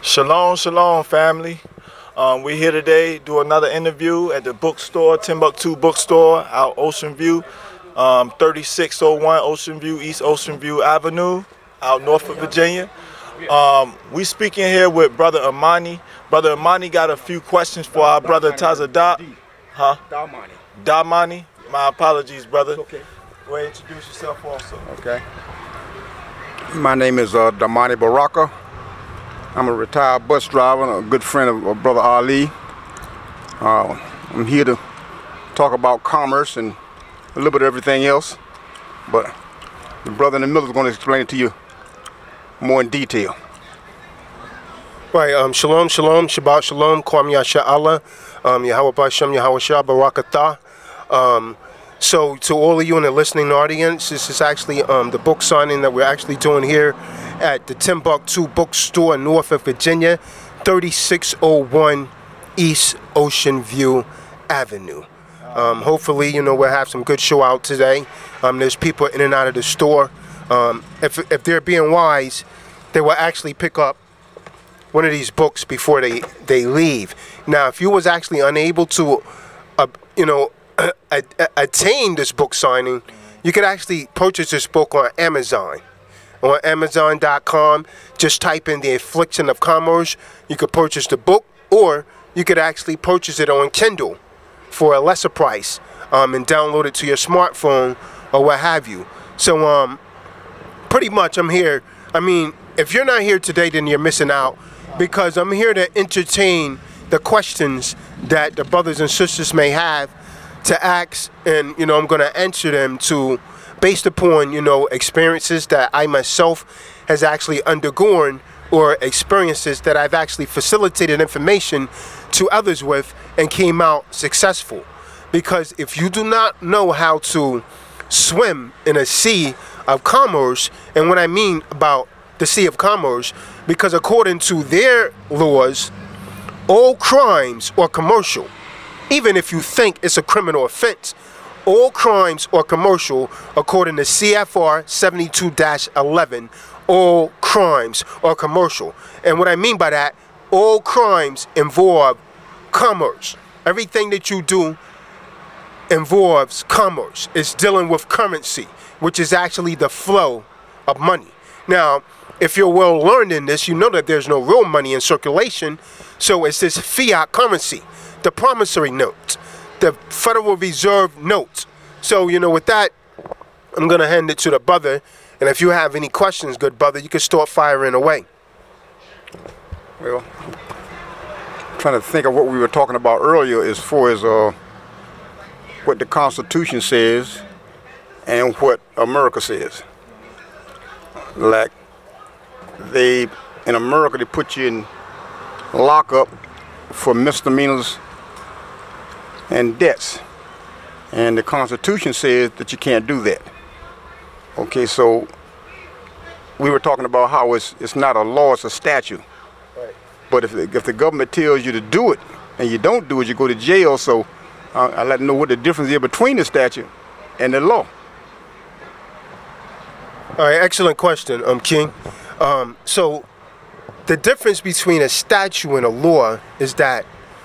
Shalom, shalom, family. We're here today do another interview at the bookstore, Timbuktu Bookstore, out Ocean View, 3601 Ocean View, East Ocean View Avenue, out Norfolk, Virginia. We speaking here with Brother Amani. Brother Amani got a few questions for our brother Tazadaq. Huh? Damani. My apologies, brother. Okay. Go ahead and introduce yourself also. Okay. My name is Damani Baraka. I'm a retired bus driver and a good friend of Brother Ali. I'm here to talk about commerce and a little bit of everything else, but the brother in the middle is going to explain it to you more in detail. Right, shalom, shalom, Shabbat shalom, Kwam Yasha Allah, Yahweh Bashem, Yahweh Shah Barakatah. So to all of you in the listening audience, this is actually the book signing that we're actually doing here at the Timbuktu Bookstore in Norfolk, Virginia, 3601 East Ocean View Avenue. Hopefully, you know, we'll have some good show out today. There's people in and out of the store. If they're being wise, they will actually pick up one of these books before they leave. Now, if you was actually unable to, attain this book signing, you could actually purchase this book on Amazon. On Amazon.com, just type in the Infliction of Commerce. You could purchase the book, or you could actually purchase it on Kindle for a lesser price and download it to your smartphone or what have you. So pretty much I'm here. I mean, if you're not here today, then you're missing out, because I'm here to entertain the questions that the brothers and sisters may have to ask, and I'm going to answer them based upon experiences that I myself has actually undergone, or experiences that I've actually facilitated information to others with and came out successful. Because if you do not know how to swim in a sea of commerce, and what I mean about the sea of commerce, because according to their laws, all crimes are commercial. Even if you think it's a criminal offense, all crimes are commercial according to CFR 72-11. All crimes are commercial. And what I mean by that, all crimes involve commerce. Everything that you do involves commerce. It's dealing with currency, which is actually the flow of money. Now, if you're well learned in this, you know that there's no real money in circulation. So it's this fiat currency, the promissory note, the Federal Reserve note. So, with that, I'm going to hand it to the brother. And if you have any questions, good brother, you can start firing away. Well, I'm trying to think of what we were talking about earlier as far as what the Constitution says and what America says. Like, in America, they put you in lockup for misdemeanors and debts, and the Constitution says that you can't do that. Okay, so we were talking about how it's not a law, it's a statute. Right. But if the government tells you to do it and you don't do it, you go to jail. So I let them know what the difference is between the statute and the law. All right, excellent question, King. So the difference between a statute and a law is that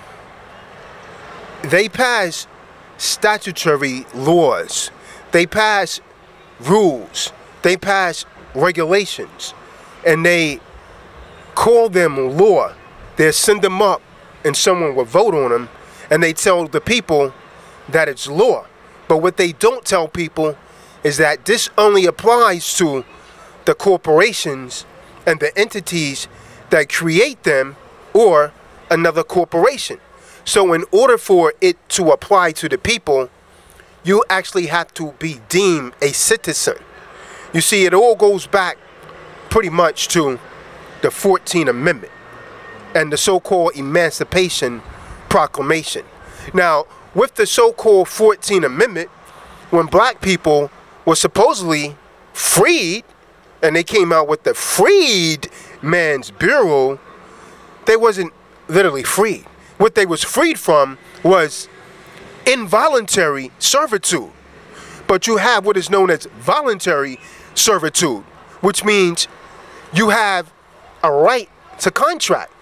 they pass statutory laws, they pass rules, they pass regulations, and they call them law. They send them up and someone will vote on them, and they tell the people that it's law. But what they don't tell people is that this only applies to the corporations and the entities that create them, or another corporation. So in order for it to apply to the people, you actually have to be deemed a citizen. You see, it all goes back pretty much to the 14th Amendment and the so-called Emancipation Proclamation. Now, with the so-called 14th Amendment, when black people were supposedly freed, and they came out with the Freedmen's Bureau, they wasn't literally freed. What they was freed from was involuntary servitude. But you have what is known as voluntary servitude, which means you have a right to contract.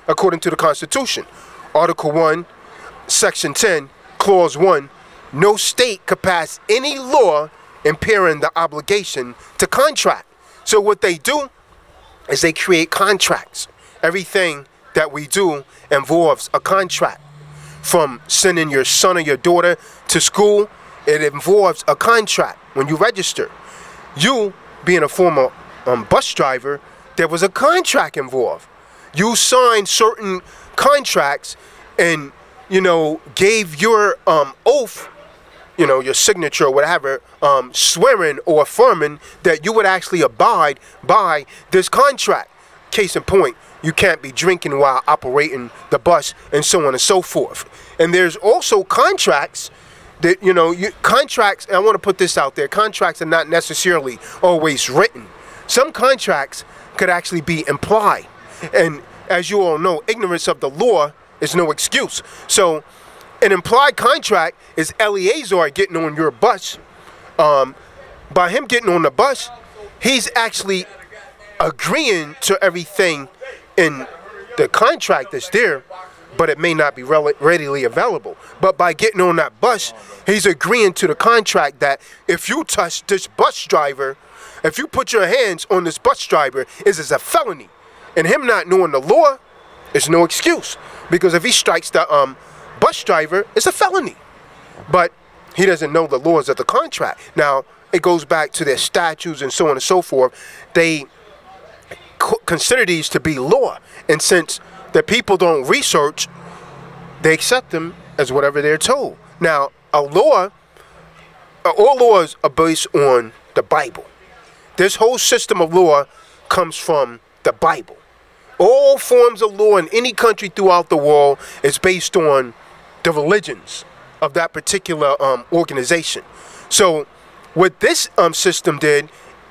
according to the Constitution. Article 1, Section 10, Clause 1, no state could pass any law impairing the obligation to contract. So what they do is they create contracts. Everything that we do involves a contract. From sending your son or your daughter to school, it involves a contract when you register. You, being a former bus driver, there was a contract involved. You signed certain contracts and, you know, gave your oath, you know, your signature or whatever, swearing or affirming that you would actually abide by this contract. Case in point, you can't be drinking while operating the bus and so on and so forth. And there's also contracts that, you know, contracts, and I want to put this out there, contracts are not necessarily always written. Some contracts could actually be implied. And as you all know, ignorance of the law is no excuse. So an implied contract is Eleazar getting on your bus. By him getting on the bus, he's actually agreeing to everything in the contract that's there, but it may not be readily available. But by getting on that bus, he's agreeing to the contract that if you touch this bus driver, if you put your hands on this bus driver, it is a felony. And him not knowing the law is no excuse, because if he strikes the bus driver, it's a felony. But he doesn't know the laws of the contract. Now, it goes back to their statutes and so on and so forth. They consider these to be law, and since the people don't research, they accept them as whatever they're told. Now, a law, all laws are based on the Bible. This whole system of law comes from the Bible. All forms of law in any country throughout the world is based on the religions of that particular organization. So what this system did,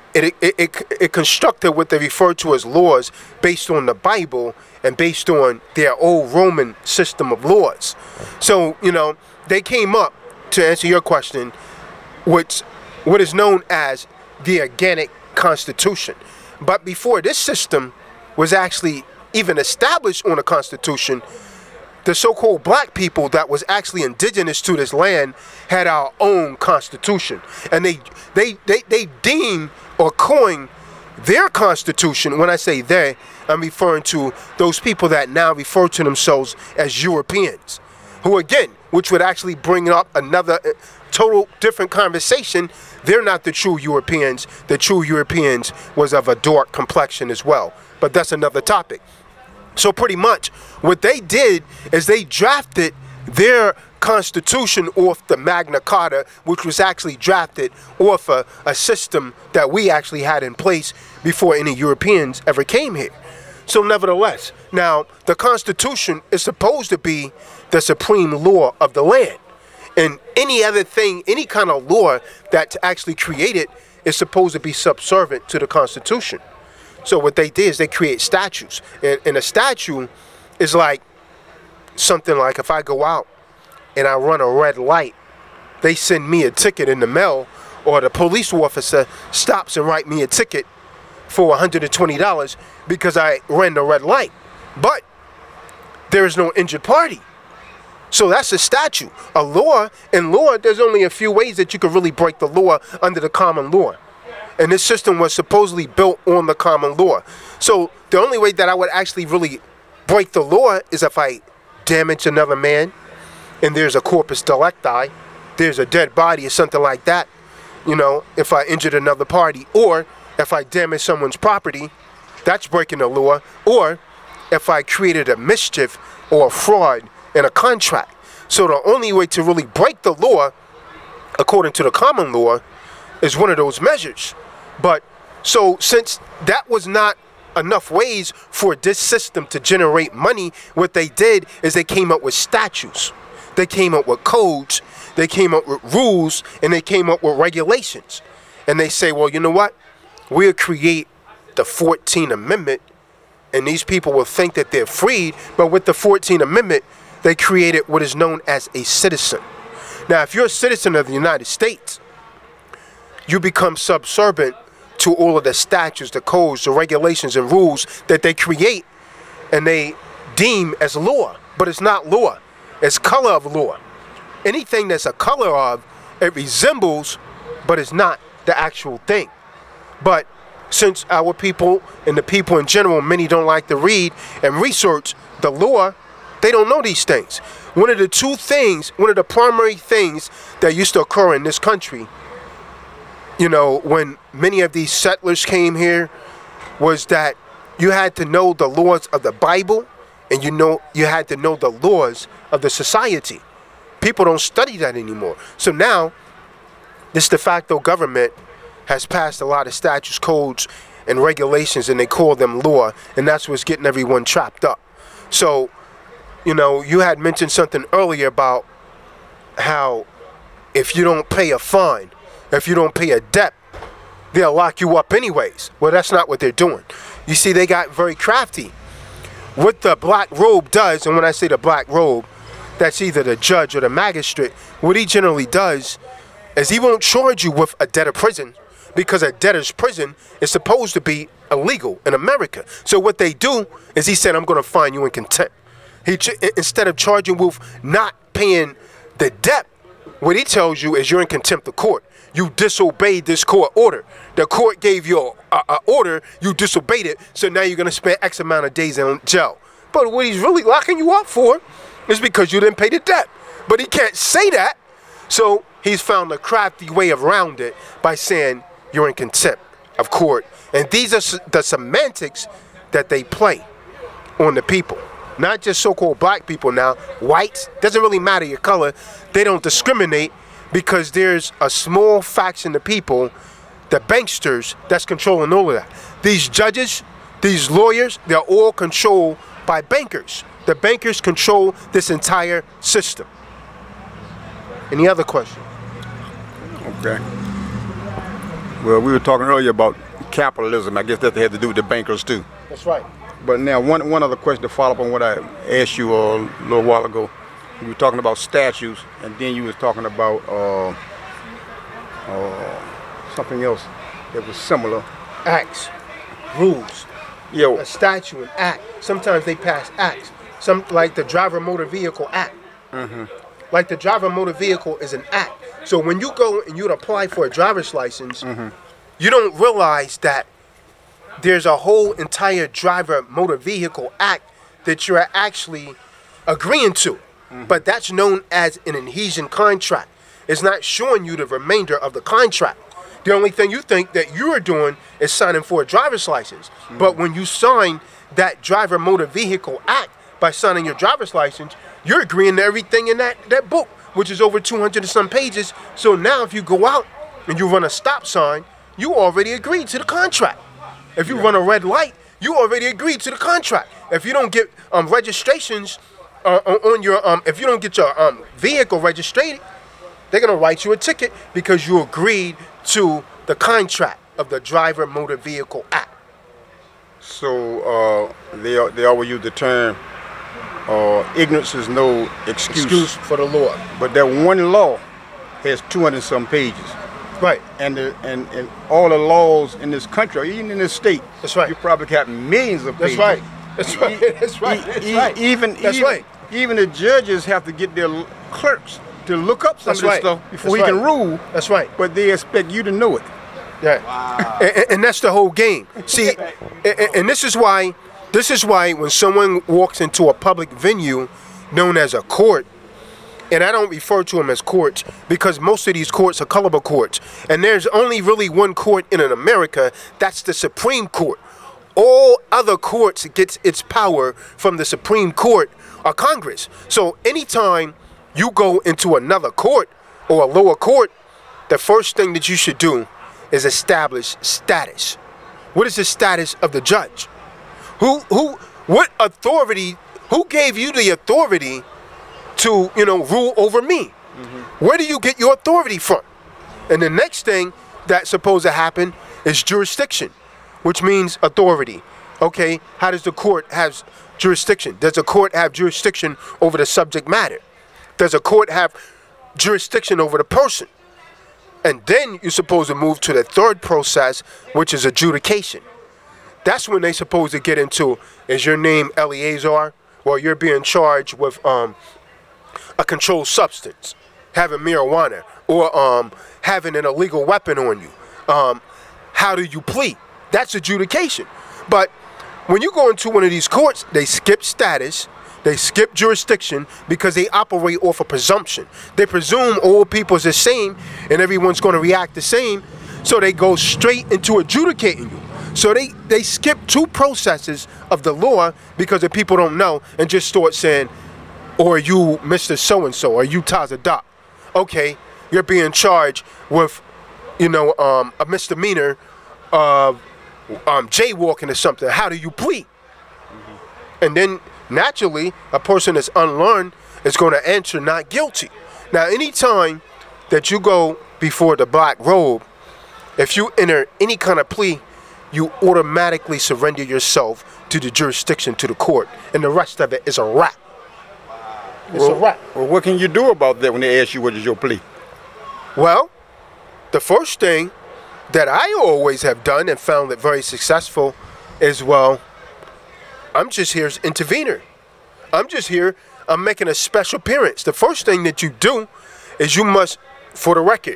it constructed what they refer to as laws based on the Bible and based on their old Roman system of laws. So, you know, they came up, to answer your question, what is known as the organic constitution. But before this system was actually even established on a constitution, the so-called black people that was actually indigenous to this land had our own constitution. And they deemed or coined their constitution. When I say they, I'm referring to those people that now refer to themselves as Europeans, who again, which would actually bring up another total different conversation. They're not the true Europeans. The true Europeans was of a dark complexion as well. But that's another topic. So pretty much what they did is they drafted their constitution off the Magna Carta, which was actually drafted off a system that we actually had in place before any Europeans ever came here. So nevertheless, now the Constitution is supposed to be the supreme law of the land. And any other thing, any kind of law that's actually created is supposed to be subservient to the Constitution. So what they did is they create statutes. And a statute is like something like if I go out and I run a red light, they send me a ticket in the mail, or the police officer stops and write me a ticket for $120 because I ran the red light. But there is no injured party. So that's a statute. A law, in law, there's only a few ways that you can really break the law under the common law. And this system was supposedly built on the common law. So the only way that I would actually really break the law is if I damage another man and there's a corpus delicti, there's a dead body or something like that, you know, if I injured another party, or if I damage someone's property, that's breaking the law, or if I created a mischief or a fraud in a contract. So the only way to really break the law, according to the common law, is one of those measures. But so since that was not enough ways for this system to generate money, what they did is they came up with statutes. They came up with codes, they came up with rules, and they came up with regulations. And they say, well, you know what? We'll create the 14th Amendment, and these people will think that they're freed. But with the 14th Amendment, they created what is known as a citizen. Now, if you're a citizen of the United States, you become subservient to all of the statutes, the codes, the regulations, and rules that they create, and they deem as law, but it's not law. It's color of law. Anything that's a color of, it resembles, but it's not the actual thing. But since our people and the people in general, many don't like to read and research the law, they don't know these things. One of the primary things that used to occur in this country, you know, when many of these settlers came here, was that you had to know the laws of the Bible, and you had to know the laws of the society. People don't study that anymore. So now, this de facto government has passed a lot of statutes, codes, and regulations, and they call them law, and that's what's getting everyone trapped up. So, you know, you had mentioned something earlier about how if you don't pay a fine, if you don't pay a debt, they'll lock you up anyways. Well, that's not what they're doing. You see, they got very crafty. What the black robe does, and when I say the black robe, that's either the judge or the magistrate, what he generally does is he won't charge you with a debt of prison, because a debtor's prison is supposed to be illegal in America. So what they do is he said, I'm going to fine you in contempt. Instead of charging with not paying the debt, what he tells you is you're in contempt of court. You disobeyed this court order. The court gave you an order, you disobeyed it, so now you're going to spend X amount of days in jail. But what he's really locking you up for is because you didn't pay the debt. But he can't say that, so he's found a crafty way around it by saying you're in contempt of court. And these are the semantics that they play on the people. Not just so-called black people now, whites, doesn't really matter your color. They don't discriminate because there's a small faction of people, the banksters, that's controlling all of that. These judges, these lawyers, they're all controlled by bankers. The bankers control this entire system. Any other question? Okay. Well, we were talking earlier about capitalism. I guess that had to do with the bankers too. That's right. But now, one other question to follow up on what I asked you a little while ago. You were talking about statutes, and then you was talking about something else that was similar. Acts, rules. Yeah. A statute, an act. Sometimes they pass acts. Some like the Driver Motor Vehicle Act. Like the Driver Motor Vehicle is an act. So when you go and you'd apply for a driver's license, you don't realize that there's a whole entire Driver Motor Vehicle Act that you're actually agreeing to. But that's known as an adhesion contract. It's not showing you the remainder of the contract. The only thing you think that you're doing is signing for a driver's license. But when you sign that Driver Motor Vehicle Act by signing your driver's license, you're agreeing to everything in that book, which is over 200 and some pages. So now if you go out and you run a stop sign, you already agreed to the contract. If you run a red light, you already agreed to the contract. If you don't get registrations on your if you don't get your vehicle registered, they're gonna write you a ticket because you agreed to the contract of the Driver Motor Vehicle Act. So they always use the term ignorance is no excuse for the law. But that one law has 200 and some pages. Right. And all the laws in this country, or even in this state, that's right. You probably got millions of pages. That's right. That's right. That's right. That's right. Even the judges have to get their clerks to look up some of this stuff before he can rule. That's right. But they expect you to know it. Yeah. Wow. And that's the whole game. See, and this is why when someone walks into a public venue known as a court, and I don't refer to them as courts because most of these courts are colorable courts, and there's only really one court in America, that's the Supreme Court. All other courts gets its power from the Supreme Court or Congress. So anytime you go into another court or a lower court, the first thing that you should do is establish status. What is the status of the judge? What authority, who gave you the authority to, rule over me? Where do you get your authority from? And the next thing that's supposed to happen is jurisdiction, which means authority. Okay, how does the court have jurisdiction? Does the court have jurisdiction over the subject matter? Does a court have jurisdiction over the person? And then you're supposed to move to the third process, which is adjudication. That's when they're supposed to get into, is your name Eleazar Well, you're being charged with a controlled substance, having marijuana, or having an illegal weapon on you. How do you plead? That's adjudication. But when you go into one of these courts, they skip status, they skip jurisdiction, because they operate off a presumption. They presume all people is the same and everyone's going to react the same, so they go straight into adjudicating you. So they skip two processes of the law because the people don't know, and just start saying, or you Mr. So-and-so, or you Tazadaq. Okay, you're being charged with, you know, a misdemeanor of jaywalking or something. How do you plead? And then naturally, a person that's unlearned is going to answer not guilty. Now, anytime that you go before the black robe, if you enter any kind of plea, you automatically surrender yourself to the jurisdiction, to the court, and the rest of it is a wrap. It's a wrap. Well, what can you do about that when they ask you what is your plea? Well, the first thing that I always have done and found it very successful is, well, I'm just here as intervener. I'm just here, I'm making a special appearance. The first thing that you do is you must, for the record,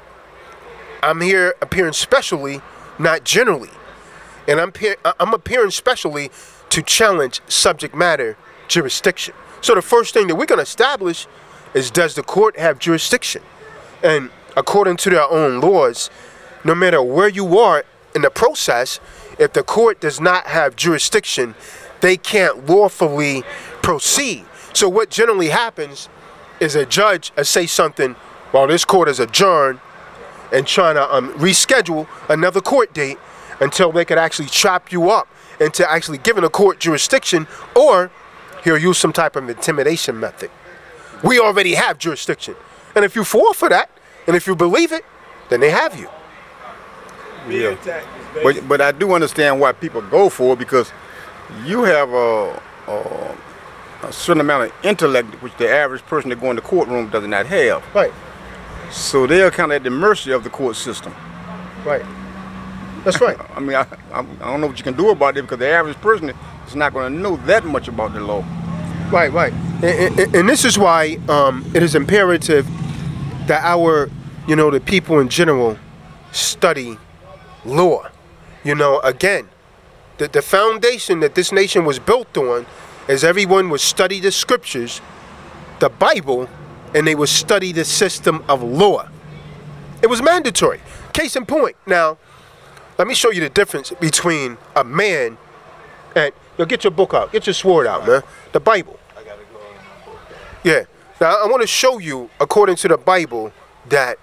I'm here appearing specially, not generally. And I'm appearing specially to challenge subject matter jurisdiction. So the first thing that we're going to establish is, does the court have jurisdiction? And according to their own laws, no matter where you are in the process, if the court does not have jurisdiction, they can't lawfully proceed. So what generally happens is a judge say something, while this court is adjourned, and trying to reschedule another court date until they could actually chop you up into actually giving a court jurisdiction, or he'll use some type of intimidation method. We already have jurisdiction. And if you fall for that, and if you believe it, then they have you. Yeah. But I do understand why people go for it, because you have a certain amount of intellect which the average person that go in the courtroom does not have. Right. So they're kind of at the mercy of the court system. Right. That's right. I mean, I don't know what you can do about it, because the average person is not going to know that much about the law. Right, right. And this is why it is imperative that our, you know, the people in general study law. You know, again, the foundation that this nation was built on is everyone would study the scriptures, the Bible, and they would study the system of law. It was mandatory. Case in point. Now, let me show you the difference between a man and, yo, get your book out, get your sword out, man. The Bible. I gotta go in my book. Yeah. Now, I want to show you, according to the Bible, that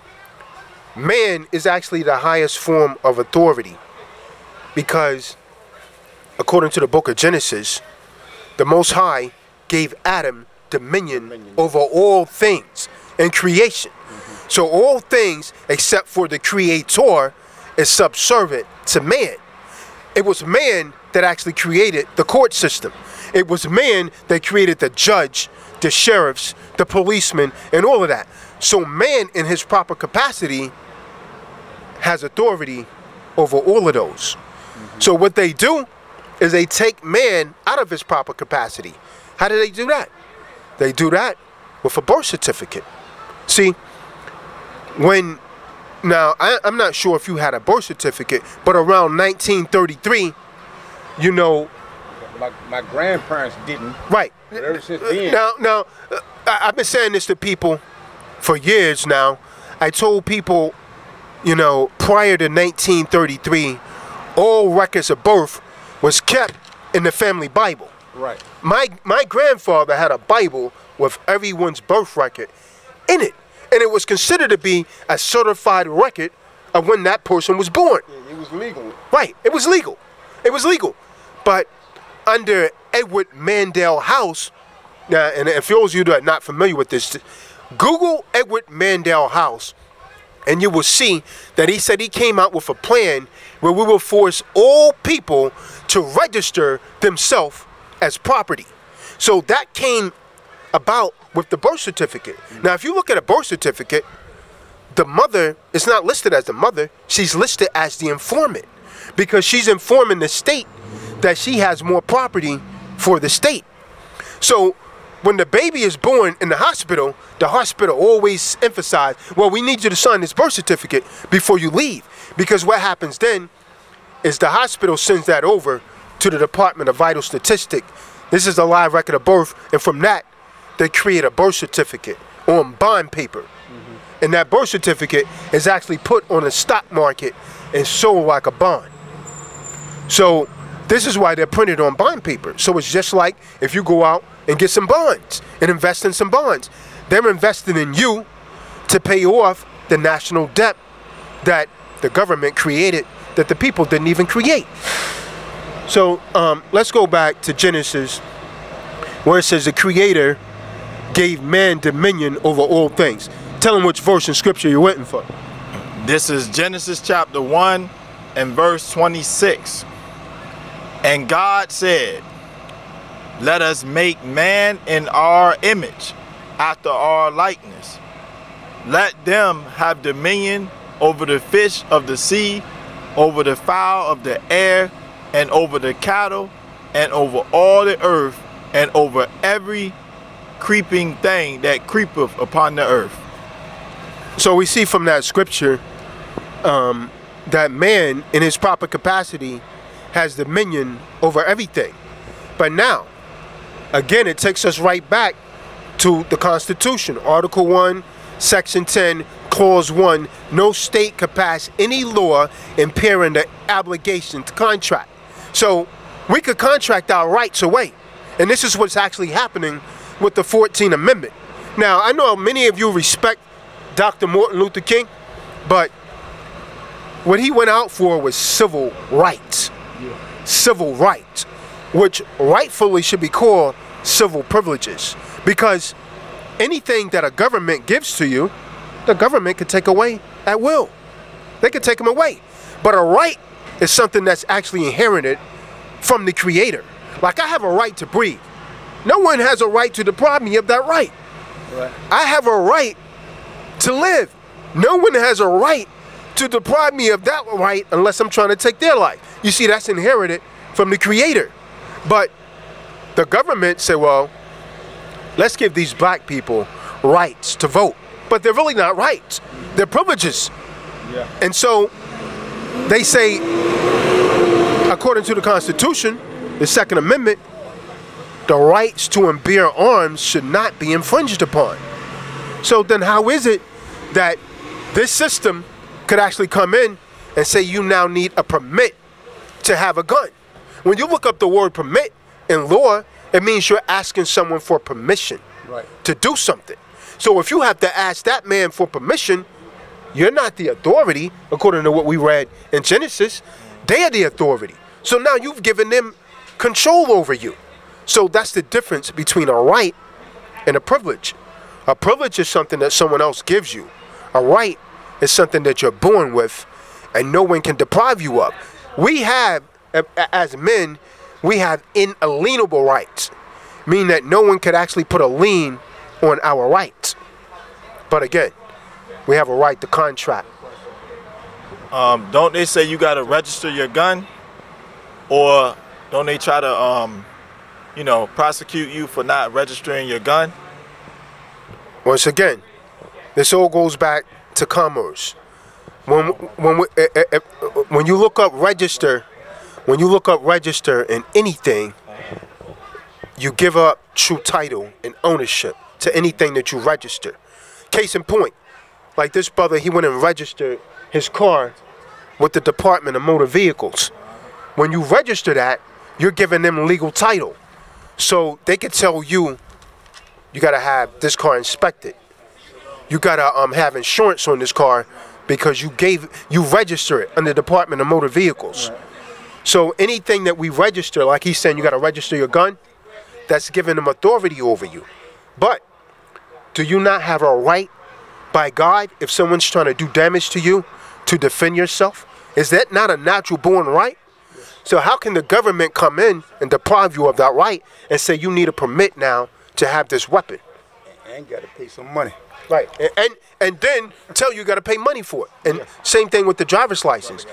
man is actually the highest form of authority, because according to the book of Genesis, the Most High gave Adam dominion over all things in creation. So all things except for the Creator is subservient to man. It was man that actually created the court system. It was man that created the judge, the sheriffs, the policemen, and all of that. So man, in his proper capacity, has authority over all of those. So what they do is they take man out of his proper capacity. How do they do that? They do that with a birth certificate. See, when, now I'm not sure if you had a birth certificate, but around 1933, you know, My grandparents didn't. right. But ever since then. Now, I've been saying this to people for years now. I told people, you know, prior to 1933, all records of birth was kept in the family Bible. Right. My grandfather had a Bible with everyone's birth record in it, and it was considered to be a certified record of when that person was born. Yeah, it was legal. Right. It was legal. It was legal. But under Edward Mandell House, now, and if those of you that are not familiar with this, Google Edward Mandell House, and you will see that he said he came out with a plan where we will force all people to register themselves as property. So that came about with the birth certificate. Now, if you look at a birth certificate, the mother is not listed as the mother. She's listed as the informant, because she's informing the state that she has more property for the state. So when the baby is born in the hospital always emphasizes, well, we need you to sign this birth certificate before you leave. Because what happens then is the hospital sends that over to the Department of Vital Statistics. This is a live record of birth, and from that, they create a birth certificate on bond paper. And that birth certificate is actually put on the stock market and sold like a bond. So this is why they're printed on bond paper. So it's just like if you go out and get some bonds and invest in some bonds. They're investing in you to pay off the national debt that the government created that the people didn't even create. So let's go back to Genesis, where it says the Creator gave man dominion over all things. Tell them which verse in Scripture you're waiting for. This is Genesis chapter 1 and verse 26. And God said, let us make man in our image, after our likeness. Let them have dominion over the fish of the sea, over the fowl of the air, and over the cattle, and over all the earth, and over every creeping thing that creepeth upon the earth. So we see from that scripture that man, in his proper capacity, has dominion over everything. But now, again, it takes us right back to the Constitution. Article 1, Section 10, Clause 1, no state could pass any law impairing the obligation to contract. So we could contract our rights away. And this is what's actually happening with the 14th Amendment. Now, I know many of you respect Dr. Martin Luther King, but what he went out for was civil rights. Civil rights, which rightfully should be called civil privileges, because anything that a government gives to you, the government could take away at will. They could take them away. But a right is something that's actually inherited from the Creator. Like I have a right to breathe. No one has a right to deprive me of that right. I have a right to live. No one has a right to deprive me of that right unless I'm trying to take their life. You see, that's inherited from the Creator. But the government said, well, let's give these black people rights to vote. But they're really not rights. They're privileges. Yeah. And so they say, according to the Constitution, the Second Amendment, the rights to and bear arms should not be infringed upon. So then how is it that this system could actually come in and say you now need a permit to have a gun? When you look up the word permit in law, it means you're asking someone for permission to do something. So if you have to ask that man for permission, you're not the authority, according to what we read in Genesis. They are the authority. So now you've given them control over you. So that's the difference between a right and a privilege. A privilege is something that someone else gives you. A right is something that you're born with and no one can deprive you of. We have, as men, we have inalienable rights, meaning that no one could actually put a lien on our rights. But again, we have a right to contract. Don't they say you got to register your gun? Or don't they try to, you know, prosecute you for not registering your gun? Once again, this all goes back to commerce. When you look up register, in anything, you give up true title and ownership to anything that you register. Case in point, like this brother, he went and registered his car with the Department of Motor Vehicles. When you register that, you're giving them legal title. So they could tell you, you gotta have this car inspected. You gotta have insurance on this car because you register it under the Department of Motor Vehicles. Right. So anything that we register, like he's saying, you gotta register your gun, that's giving them authority over you. But do you not have a right by God, if someone's trying to do damage to you, to defend yourself? Is that not a natural born right? So how can the government come in and deprive you of that right and say you need a permit now to have this weapon? And got to pay some money. Right, and then tell you got to pay money for it. And same thing with the driver's license.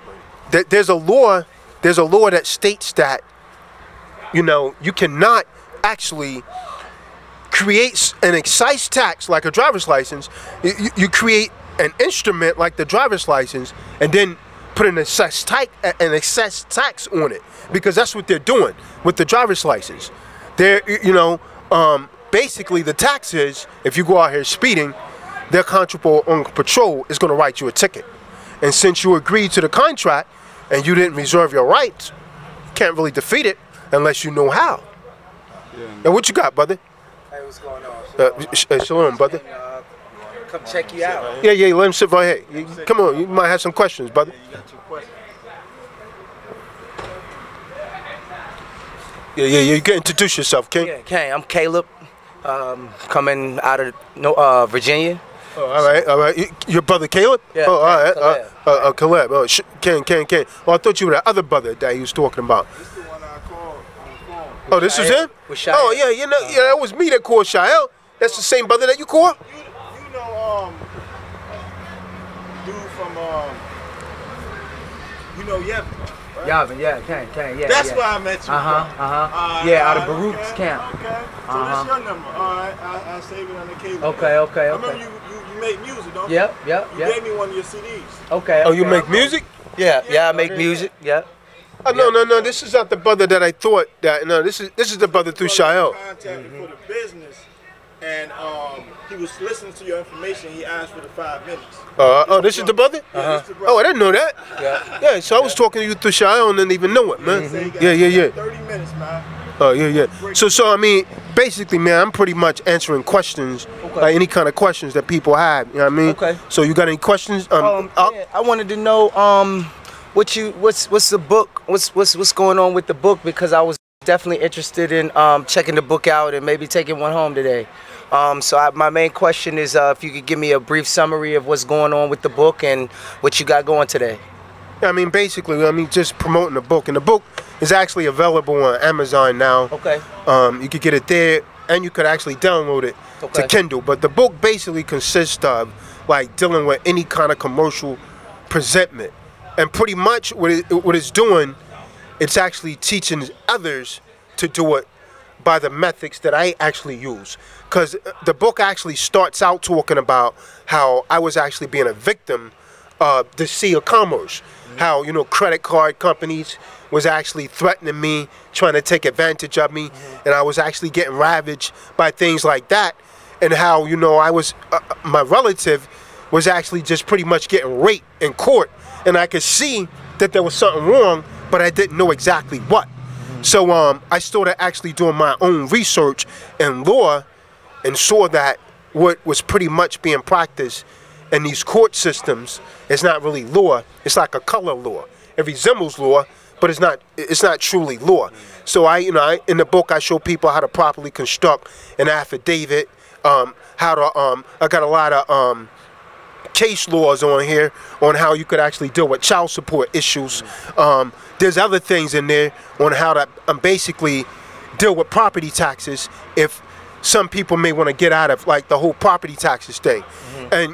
There's a law that states that, you know, you cannot actually create an excise tax like a driver's license. You create an instrument like the driver's license, and then put an excess tax on it, because that's what they're doing with the driver's license. They're, basically the tax is, if you go out here speeding, their constable on patrol is going to write you a ticket. And since you agreed to the contract and you didn't reserve your rights, you can't really defeat it unless you know how. Yeah. And what you got, brother? Hey, what's going on? Shalom, brother. Come check you out. Yeah, let him sit right here. Come on, you might have some questions, brother. You got your questions. Yeah, you can introduce yourself, King. Yeah, King. I'm Caleb, coming out of Virginia. Oh, all right. Your brother Caleb? Yeah. Oh, all right. Caleb. Caleb. Oh, King. Oh, I thought you were that other brother that he was talking about. This is the one I called on the phone. Oh, this was him? With Shael. Oh, yeah, that was me that called Shael. That's the same brother that you called? You know, dude from, Yevon, right? Yavin, yeah, King, yeah. That's where I met you. Yeah, out of Baruch's camp. Okay. So this your number. All right, I saved it on the cable. Okay. I remember you make music, don't you? Yep. You gave me one of your CDs. Okay. Oh, you make music? Yeah, I make music. Yeah. Oh, no, this is not the brother that I thought that. No, this is the brother through Shael. Contacted for the business, and he was listening to your information. He asked for the 5 minutes. This is the brother? Yeah, this is the brother. Oh, I didn't know that. Yeah. So I was talking to you through Shael and didn't even know it, man. Yeah. 30 minutes, man. Oh, yeah. So I mean, basically, man, I'm pretty much answering questions, like any kind of questions that people have. You know what I mean? Okay. So you got any questions? Yeah, I wanted to know what's the book? What's going on with the book, because I was definitely interested in checking the book out and maybe taking one home today. My main question is if you could give me a brief summary of what's going on with the book and what you got going today. I mean, basically, just promoting the book, and the book is actually available on Amazon now. Okay. You could get it there, and you could actually download it to Kindle. But the book basically consists of like dealing with any kind of commercial presentment, and pretty much what it's doing, it's actually teaching others to do it by the methods that I actually use. Because the book actually starts out talking about how I was actually being a victim of the sea of commerce. How, credit card companies was actually threatening me, trying to take advantage of me, and I was actually getting ravaged by things like that. And how, I was, my relative was actually just pretty much getting raped in court. And I could see that there was something wrong, but I didn't know exactly what. So I started actually doing my own research in law, and saw that what was pretty much being practiced in these court systems is not really law. It's like a color law. It resembles law, but it's not truly law. So in the book I show people how to properly construct an affidavit, I got a lot of case laws on here on how you could actually deal with child support issues. There's other things in there on how to basically deal with property taxes if some people may want to get out of like the whole property taxes thing. And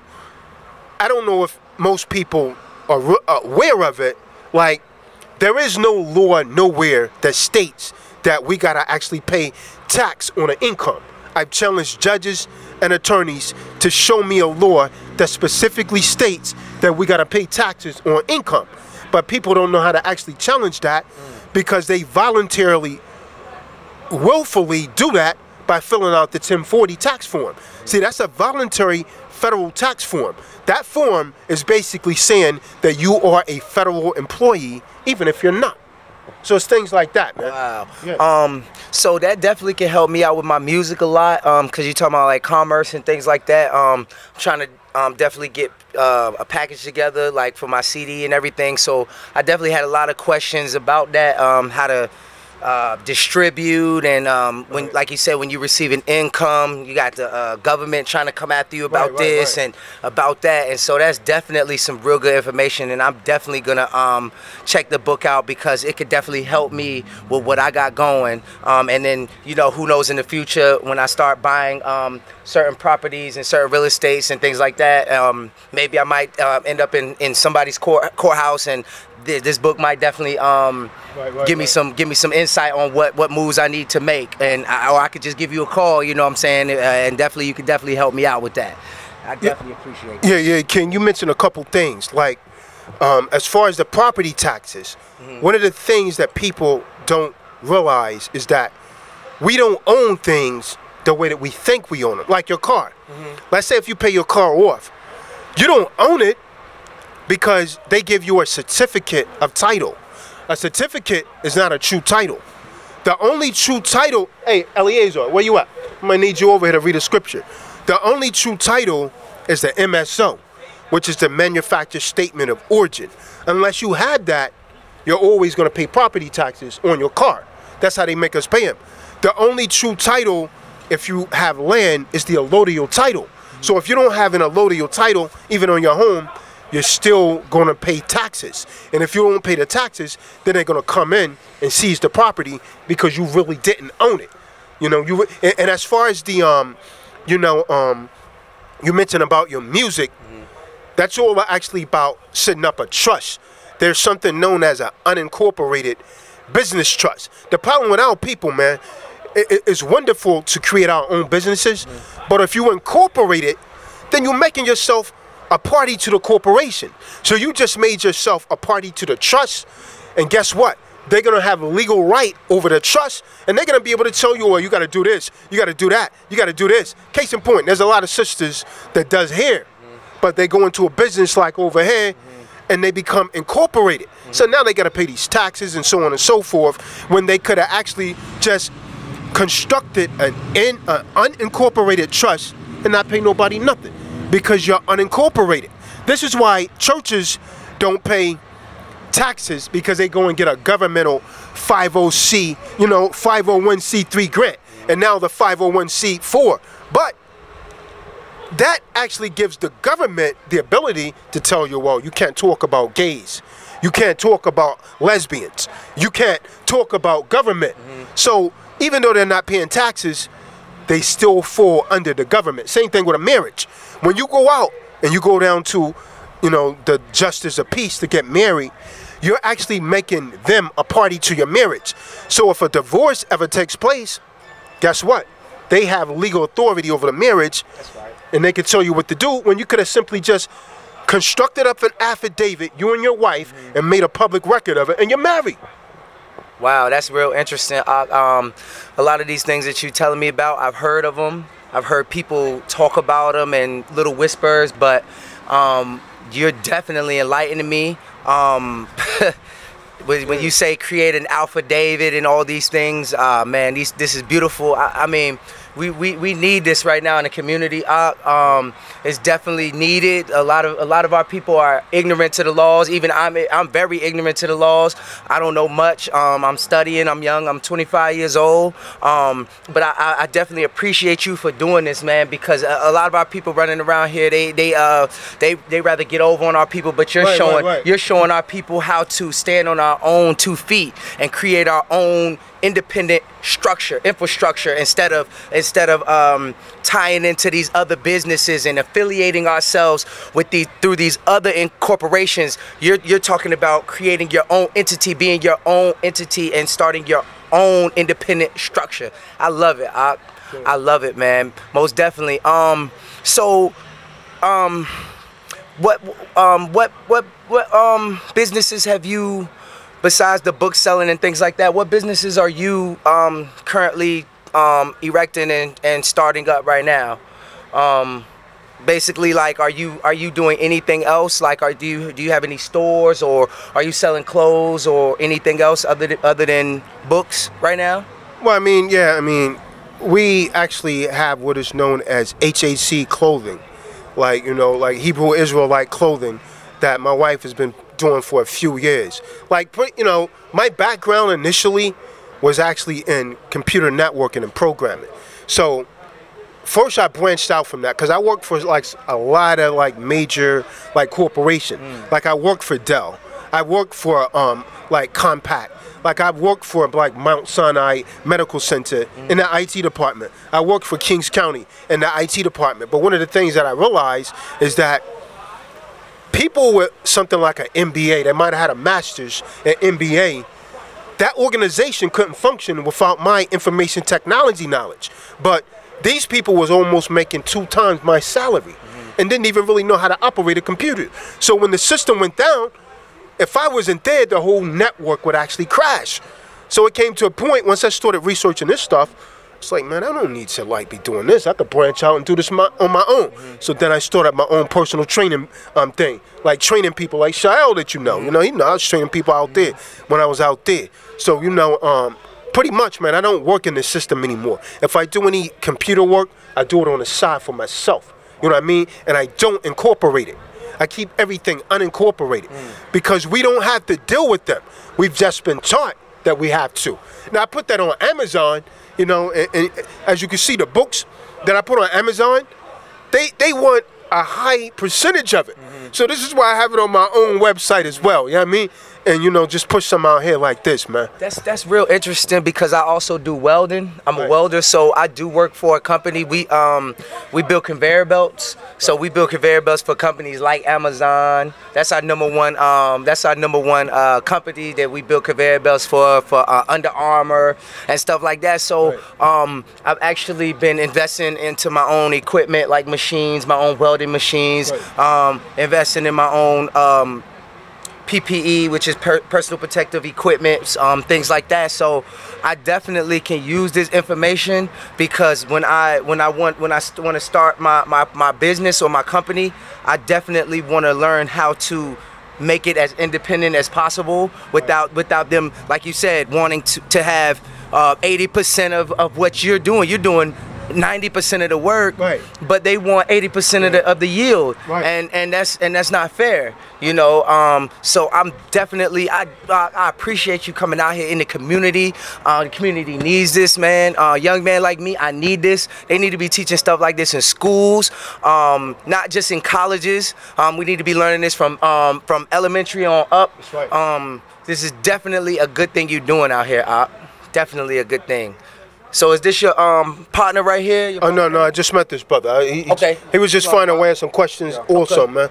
I don't know if most people are aware of it. Like, there is no law nowhere that states that we gotta actually pay tax on an income. I've challenged judges and attorneys to show me a law that specifically states that we gotta pay taxes on income. But people don't know how to actually challenge that because they voluntarily, willfully do that by filling out the 1040 tax form. See, that's a voluntary federal tax form. That form is basically saying that you are a federal employee, even if you're not. So it's things like that, man. Wow. Yeah. So that definitely can help me out with my music a lot, because you're talking about like commerce and things like that. I'm trying to definitely get a package together, like for my CD and everything. So I definitely had a lot of questions about that, how to distribute, and when, like you said, when you receive an income, you got the government trying to come after you about this and about that, and so that's definitely some real good information, and I'm definitely gonna check the book out because it could definitely help me with what I got going, and then who knows, in the future when I start buying certain properties and certain real estates and things like that, maybe I might end up in somebody's courthouse and this book might definitely give me some insight on what moves I need to make, and or I could just give you a call. You know what I'm saying? And definitely you could definitely help me out with that. I definitely appreciate that. Yeah, Ken, you mentioned a couple things like as far as the property taxes. One of the things that people don't realize is that we don't own things the way that we think we own them. Like your car. Let's say if you pay your car off, you don't own it because they give you a certificate of title. A certificate is not a true title. The only true title, hey, Eliezer, where you at? I'm gonna need you over here to read a scripture. The only true title is the MSO, which is the manufacturer statement of origin. Unless you had that, you're always gonna pay property taxes on your car. That's how they make us pay them. The only true title, if you have land, is the allodial title. So if you don't have an allodial title, even on your home, you're still gonna pay taxes. And if you don't pay the taxes, then they're gonna come in and seize the property because you really didn't own it. You know, and as far as the you mentioned about your music, that's all actually about setting up a trust. There's something known as an unincorporated business trust. The problem with our people, man, it's wonderful to create our own businesses, but if you incorporate it, then you're making yourself a party to the corporation. So you just made yourself a party to the trust, and guess what? They're gonna have a legal right over the trust, and they're gonna be able to tell you, well, you gotta do this, you gotta do that, you gotta do this. Case in point, there's a lot of sisters that does hair, but they go into a business like over here, and they become incorporated. So now they gotta pay these taxes and so on and so forth, when they could have actually just constructed an unincorporated trust and not pay nobody nothing, because you're unincorporated. This is why churches don't pay taxes, because they go and get a governmental 50C, 501c3 grant, and now the 501c4. But that actually gives the government the ability to tell you, well, you can't talk about gays, you can't talk about lesbians, you can't talk about government. So even though they're not paying taxes, they still fall under the government. Same thing with a marriage. When you go out and you go down to, the justice of peace to get married, you're actually making them a party to your marriage. So if a divorce ever takes place, guess what? They have legal authority over the marriage. That's right. And they can tell you what to do, when you could have simply just constructed up an affidavit, you and your wife, and made a public record of it, and you're married. Wow, that's real interesting. A lot of these things that you're telling me about, I've heard of them. I've heard people talk about them in little whispers, but you're definitely enlightening me. When you say create an affidavit and all these things, man, this is beautiful. I mean, we need this right now in the community. It's definitely needed. A lot of our people are ignorant to the laws. Even I'm very ignorant to the laws. I don't know much. I'm studying. I'm young. I'm 25 years old. But I definitely appreciate you for doing this, man, because a lot of our people running around here, they rather get over on our people. But you're you're showing our people how to stand on our own 2 feet and create our own independent infrastructure instead of tying into these other businesses and affiliating ourselves with through these other corporations. You're talking about creating your own entity, being your own entity, and starting your own independent structure. I love it. I love it, man. Most definitely. What businesses have you, besides the book selling and things like that, what businesses are you currently erecting and starting up right now? Basically, like, are you doing anything else? Like, do you have any stores, or are you selling clothes or anything else other than books right now? Well, we actually have what is known as HAC clothing, like like Hebrew Israelite clothing, that my wife has been doing for a few years. Like, my background initially was actually in computer networking and programming. So first I branched out from that, because I worked for like a lot of like major like corporation. Like I worked for Dell, I worked for like Compaq, like I worked for like Mount Sinai Medical Center in the IT department. I worked for Kings County in the IT department. But one of the things that I realized is that people with something like an MBA, they might have had a master's at MBA, that organization couldn't function without my information technology knowledge. But these people was almost making 2 times my salary and didn't even really know how to operate a computer. So when the system went down, if I wasn't there, the whole network would actually crash. So it came to a point, once I started researching this stuff, it's like, man, I don't need to like be doing this. I could branch out and do this on my own. So then I started my own personal training thing, like training people like Shael that you know. You know, I was training people out there when I was out there. So, you know, pretty much, man, I don't work in the system anymore. If I do any computer work, I do it on the side for myself. You know what I mean? And I don't incorporate it. I keep everything unincorporated because we don't have to deal with them. We've just been taught that we have to. Now, I put that on Amazon, you know, and as you can see, the books that I put on Amazon, they want a high percentage of it. So this is why I have it on my own website as well, you know what I mean? And, you know, just push some out here like this, man. That's real interesting because I also do welding. I'm a welder, so I do work for a company. We build conveyor belts. So we build conveyor belts for companies like Amazon. That's our number one. Company that we build conveyor belts for Under Armour and stuff like that. So I've actually been investing into my own equipment, like machines, my own welding machines. Investing in my own PPE, which is personal protective equipment, things like that. So I definitely can use this information because when I want to start my business or my company, I definitely want to learn how to make it as independent as possible without them, like you said, wanting to have 80% of what you're doing. You're doing 90% of the work, but they want 80% of the yield, and that's not fair, you know. So I'm definitely I appreciate you coming out here in the community. The community needs this, man. Young man like me, I need this. They need to be teaching stuff like this in schools, not just in colleges. We need to be learning this from elementary on up. This is definitely a good thing you're doing out here, definitely a good thing. So is this your partner right here? Oh, no, I just met this brother. He was just finding away some questions also, man.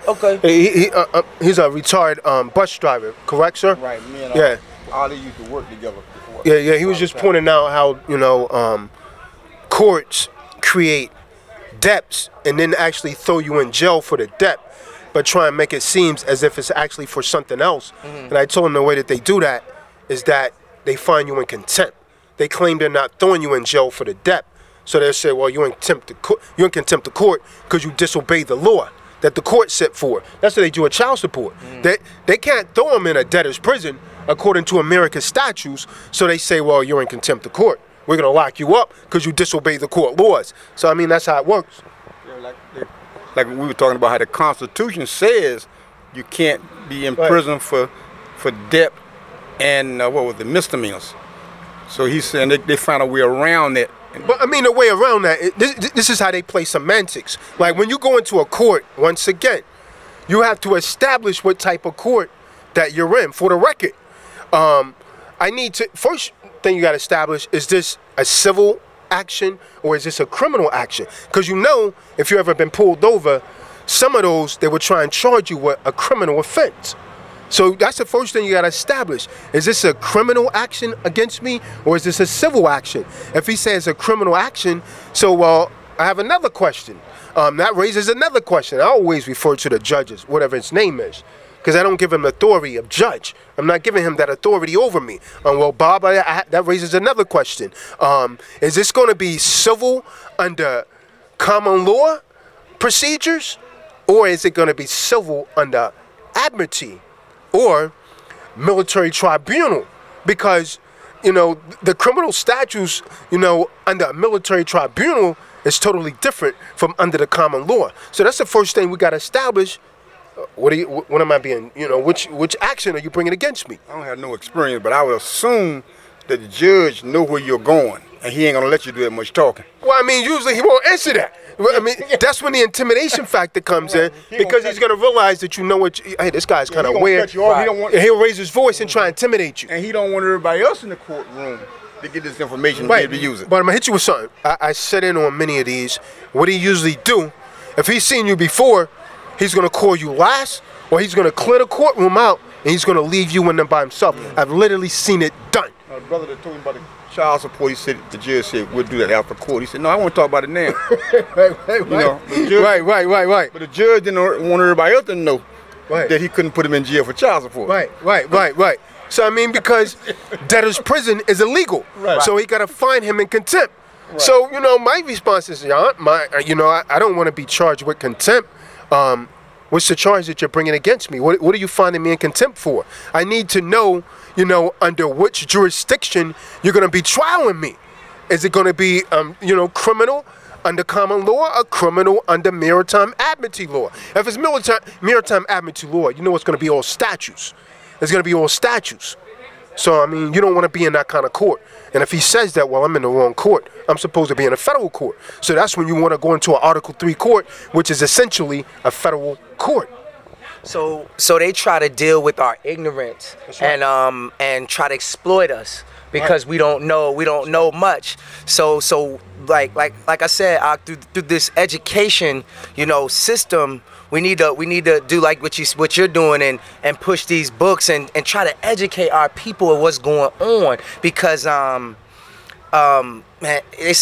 He's a retired bus driver, correct, sir? Right, me and Ali used to work together before. Yeah, he was just pointing out how, you know, courts create debts and then actually throw you in jail for the debt, but try and make it seem as if it's actually for something else. And I told him the way that they do that is that they find you in contempt. They claim they're not throwing you in jail for the debt. So they'll say, well, you're in contempt of court because you disobeyed the law that the court set for. That's what they do with child support. They can't throw them in a debtor's prison according to America's statutes. So they say, well, you're in contempt of court. We're going to lock you up because you disobeyed the court laws. So, I mean, that's how it works. Yeah, like we were talking about how the Constitution says you can't be in prison for debt and, what was the misdemeanors. So he's saying they find a way around that. But I mean, the way around that, this is how they play semantics. Like when you go into a court, once again, you have to establish what type of court that you're in for the record. First thing you got to establish, is this a civil action or is this a criminal action? Because you know, if you ever been pulled over, some of those, they would try and charge you with a criminal offense. So that's the first thing you got to establish. Is this a criminal action against me or is this a civil action? If he says a criminal action, so well, I have another question. That raises another question. I always refer to the judges, whatever his name is, because I don't give him the authority of judge. I'm not giving him that authority over me. Well, Bob, that raises another question. Is this going to be civil under common law procedures or is it going to be civil under Admiralty or military tribunal? Because, you know, the criminal statutes, you know, under a military tribunal is totally different from under the common law. So that's the first thing we got to establish. What am I being, you know, which action are you bringing against me? I don't have no experience, but I would assume that the judge know where you're going and he ain't going to let you do that much talking. Well, I mean, usually he won't answer that. I mean, that's when the intimidation factor comes in, because he's going to realize that you know what, hey, this guy's kind of weird. He'll raise his voice and try and intimidate you. And he don't want everybody else in the courtroom to get this information and be able to use it. But I'm going to hit you with something. I set in on many of these. What he usually do, if he's seen you before, he's going to call you last or he's going to clear the courtroom out and he's going to leave you in there by himself. I've literally seen it done. My brother that told me about the child support, he said, the judge said, we'll do that after court. He said, no, I want to talk about it now. Right. But the judge didn't want everybody else to know that he couldn't put him in jail for child support. Right. So, I mean, because debtor's prison is illegal. Right. So he got to fine him in contempt. Right. So, you know, my response is, I don't want to be charged with contempt. What's the charge that you're bringing against me? What are you finding me in contempt for? I need to know, you know, under which jurisdiction you're going to be trialing me. Is it going to be, criminal under common law or criminal under maritime admiralty law? If it's maritime admiralty law, you know it's going to be all statutes. It's going to be all statutes. So, I mean, you don't want to be in that kind of court. And if he says that, well, I'm in the wrong court. I'm supposed to be in a federal court. So that's when you want to go into an Article 3 court, which is essentially a federal court. So they try to deal with our ignorance and try to exploit us because we don't know much. So like I said, through this education, system, we need to do like what you're doing and push these books and try to educate our people of what's going on, because man, they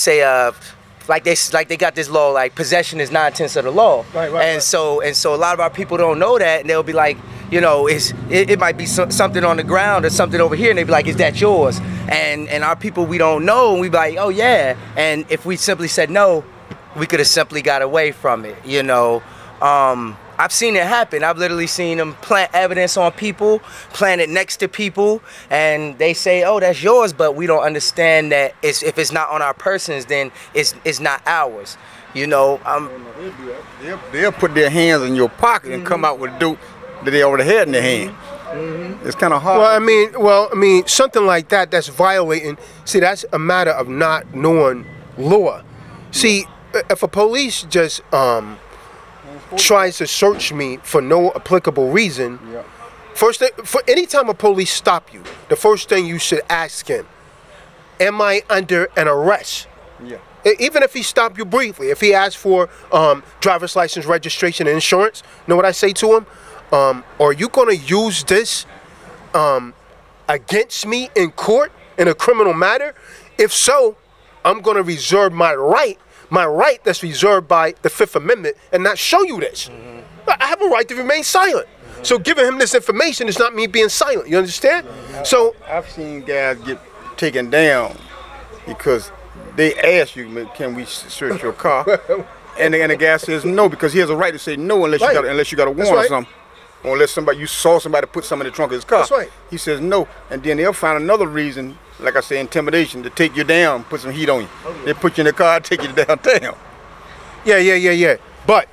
got this law like possession is 9/10 of the law, and so a lot of our people don't know that, and they'll be like, it might be something on the ground or something over here, and they be like, is that yours? And our people, we don't know, and we be like, oh yeah, and if we simply said no, we could have simply got away from it, I've seen it happen. I've literally seen them plant evidence on people, plant it next to people, and they say, oh, that's yours, but we don't understand that if it's not on our persons, then it's not ours. They'll put their hands in your pocket and come out with dope that they already had in their hand. It's kind of hard. Well, I mean, something like that's violating. See, that's a matter of not knowing law. See, if a police just tries to search me for no applicable reason, first thing, for any time a police stop you, the first thing you should ask him, am I under an arrest? Even if he stopped you briefly, if he asks for driver's license, registration, and insurance, know what I say to him? Are you going to use this against me in court in a criminal matter? If so, I'm going to reserve my right that's reserved by the Fifth Amendment, and not show you this. I have a right to remain silent. So giving him this information is not me being silent. You understand? So I've seen guys get taken down because they ask you, can we search your car? and the guy says no, because he has a right to say no unless you got a warrant or something. Or unless you saw somebody put something in the trunk of his car. That's right. He says no, and then they'll find another reason, like I say, intimidation, to take you down, put some heat on you. They put you in the car, take you downtown. Yeah. But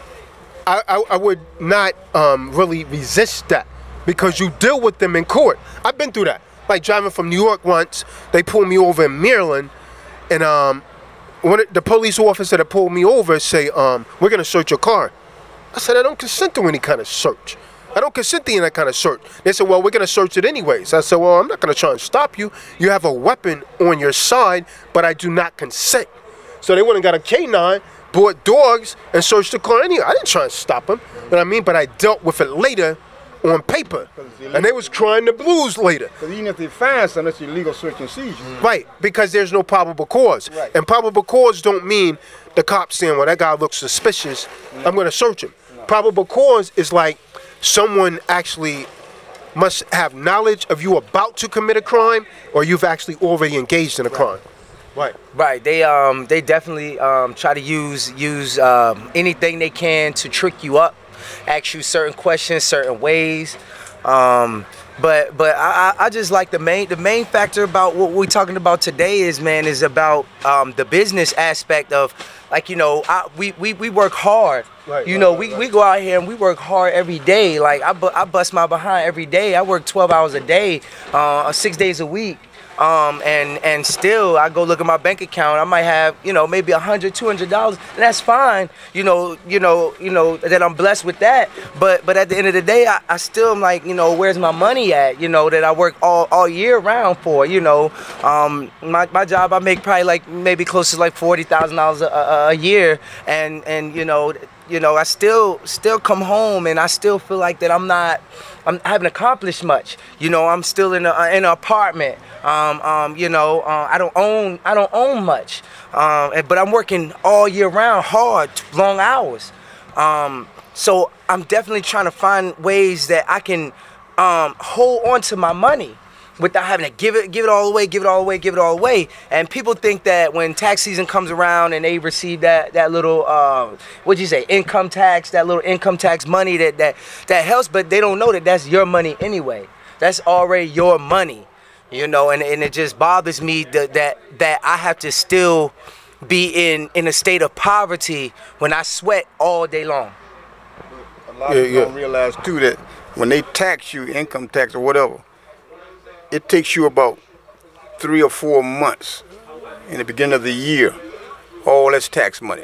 I would not really resist that, because you deal with them in court. I've been through that. Like driving from New York once, they pulled me over in Maryland, and the police officer that pulled me over say, we're gonna search your car. I said, I don't consent to any kind of search. I don't consent to any kind of search. They said, well, we're going to search it anyways. I said, well, I'm not going to try and stop you. You have a weapon on your side, but I do not consent. So they went and got a K9, bought dogs, and searched the car anyway. I didn't try and stop them, you know what I mean? But I dealt with it later on paper. And they was crying the blues later. Because even if they find something, that's illegal search and seizure. Right, because there's no probable cause. Right. And probable cause don't mean the cops saying, well, that guy looks suspicious, I'm going to search him. Probable cause is like someone actually must have knowledge of you about to commit a crime, or you've actually already engaged in a crime. Right. They definitely try to use anything they can to trick you up, ask you certain questions, certain ways. But I just like the main factor about what we're talking about today is about the business aspect of, like, we work hard. We go out here and we work hard every day. Like I bust my behind every day. I work 12 hours a day, 6 days a week. And still I go look at my bank account, I might have, maybe $100, $200, and that's fine, that I'm blessed with that. But at the end of the day, I still am like, where's my money at, that I work all year round for, my job, I make probably like maybe close to like $40,000 a year, and you know, I still come home and I still feel like that I haven't accomplished much. You know, I'm still in an apartment. You know, I don't own much. But I'm working all year round, hard, long hours. So I'm definitely trying to find ways that I can hold on to my money without having to give it all away. And people think that when tax season comes around and they receive that little what'd you say, income tax, that little income tax money that helps, but they don't know that that's your money anyway. That's already your money, you know. And it just bothers me that I have to still be in a state of poverty when I sweat all day long. A lot of people don't realize too that when they tax you, income tax or whatever, it takes you about 3 or 4 months in the beginning of the year. All that's tax money.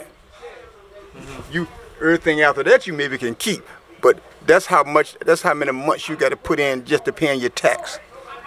You everything after that you maybe can keep, but that's how many months you got to put in just to pay your tax.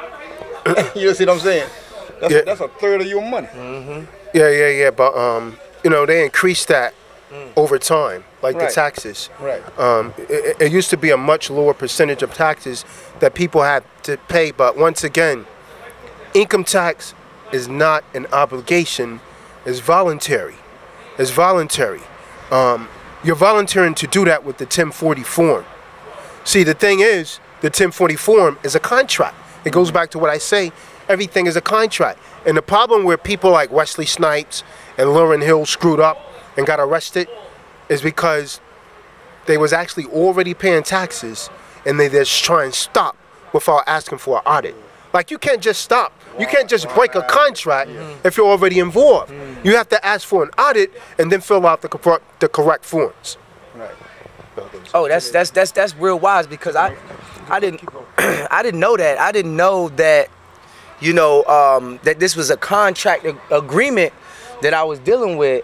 You see what I'm saying? That's a third of your money. Yeah. But you know, they increased that over time, like the taxes. Right. It used to be a much lower percentage of taxes that people had to pay, but once again, income tax is not an obligation, it's voluntary. It's voluntary. You're volunteering to do that with the 1040 form. See, the thing is, the 1040 form is a contract. It goes back to what I say, everything is a contract. And the problem where people like Wesley Snipes and Lauryn Hill screwed up and got arrested is because they was actually already paying taxes and they just try and stop without asking for an audit. Like, you can't just stop. You can't just break a contract if you're already involved. You have to ask for an audit and then fill out the correct forms. Right. Oh, that's real wise, because I didn't I didn't know that. I didn't know that, you know, that this was a contract agreement that I was dealing with.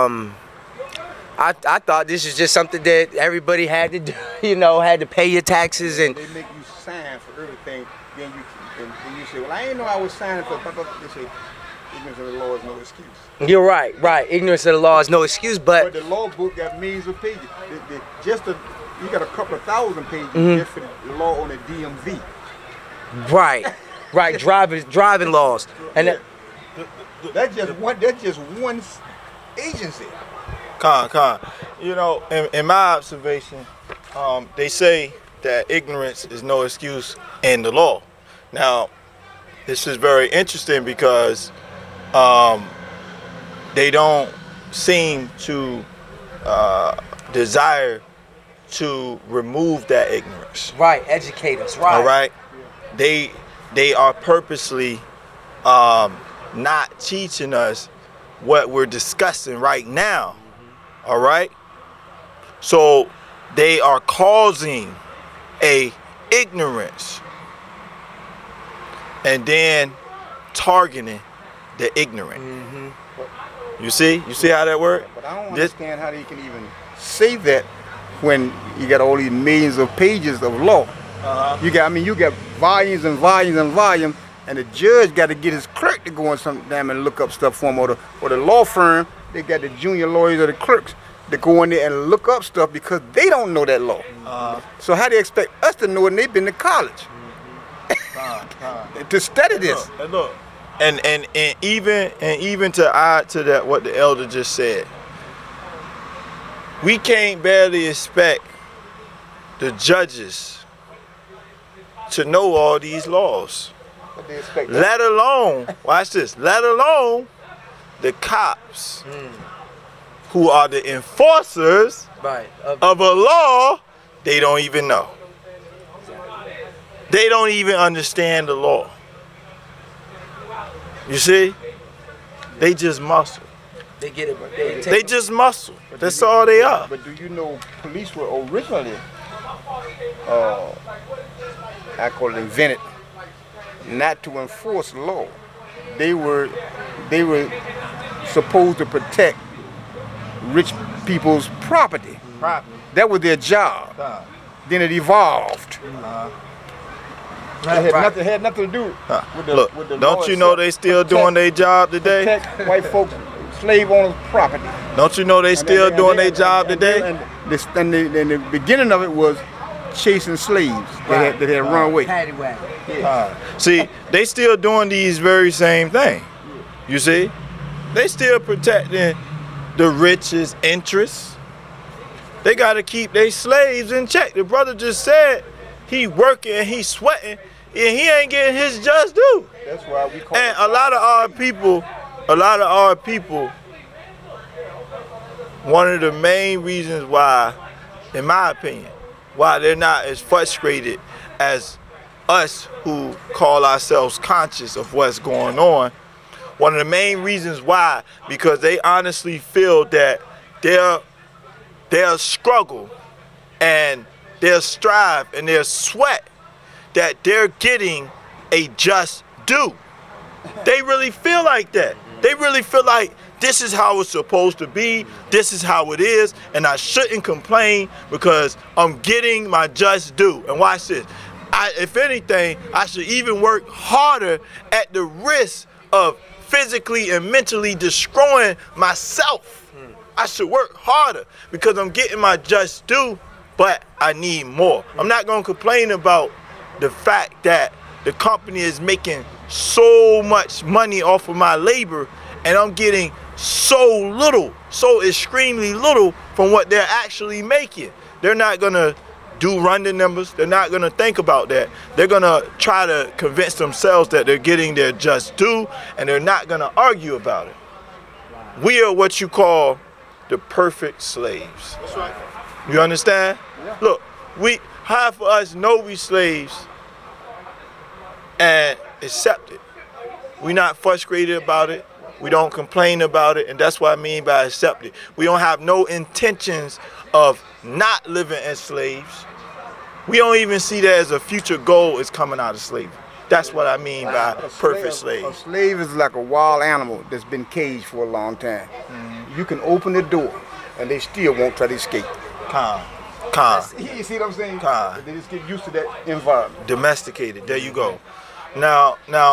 I thought this was just something that everybody had to do, you know, had to pay your taxes. And they make you sign for everything. Then you say, well, I didn't know I was signing for. They say, ignorance of the law is no excuse. You're right. Ignorance of the law is no excuse, but the law book got millions of pages. You got a couple of thousand pages just for the law on the DMV. Right. Driving laws, and that's just one agency. Con. You know, in my observation, they say that ignorance is no excuse in the law. Now, this is very interesting because they don't seem to desire to remove that ignorance. Right, educate us. Right. All right. They are purposely not teaching us what we're discussing right now. All right. So they are causing a ignorance and then targeting the ignorant. You see how that works? But I don't understand how they can even say that when you got all these millions of pages of law. You got volumes and volumes and volumes, and the judge got to get his clerk to go on some damn and look up stuff for him, or the law firm, they got the junior lawyers or the clerks to go in there and look up stuff because they don't know that law. So how do they expect us to know it, and they've been to college to study this? Look. And even to add to that what the elder just said, we can't barely expect the judges to know all these laws. Let alone, watch this, let alone the cops who are the enforcers of a law they don't even know. They don't even understand the law. You see? They just muscle. They get it. They just muscle. That's all they are. But do you know police were originally, I call it invented, not to enforce law. They were supposed to protect rich people's property. That was their job. Then it evolved. It had nothing to do with the Look, with the don't law you know itself. they still doing their job today? Protect white folks, slave owners' property. Don't you know they still doing their job today? in the beginning of it was chasing slaves that had run away. Paddy wagon. See, they still doing these very same thing. You see, they still protecting the rich's interests. They got to keep their slaves in check. The brother just said he working and he sweating and he ain't getting his just due. That's why we call and a lot of our people, one of the main reasons why, in my opinion, why they're not as frustrated as us who call ourselves conscious of what's going on, one of the main reasons why, because they honestly feel that their struggle and their strive and their sweat, that they're getting a just due. They really feel like that. They really feel like this is how it's supposed to be, this is how it is, and I shouldn't complain because I'm getting my just due. And watch this. If anything, I should even work harder at the risk of physically and mentally destroying myself. I should work harder because I'm getting my just due, but I need more. I'm not going to complain about the fact that the company is making so much money off of my labor and I'm getting so little, so extremely little from what they're actually making. They're not going to run the numbers. They're not going to think about that. They're going to try to convince themselves that they're getting their just due, and they're not going to argue about it. We are what you call the perfect slaves. That's right. You understand? Yeah. Look, half of us know we slaves and accept it. We're not frustrated about it. We don't complain about it, and that's what I mean by accept it. We don't have no intentions of not living as slaves. We don't even see that as a future goal is coming out of slavery. That's what I mean by perfect slave. A slave is like a wild animal that's been caged for a long time. You can open the door and they still won't try to escape. Calm. You see what I'm saying? Calm. They just get used to that environment. Domesticated. There you go. Now,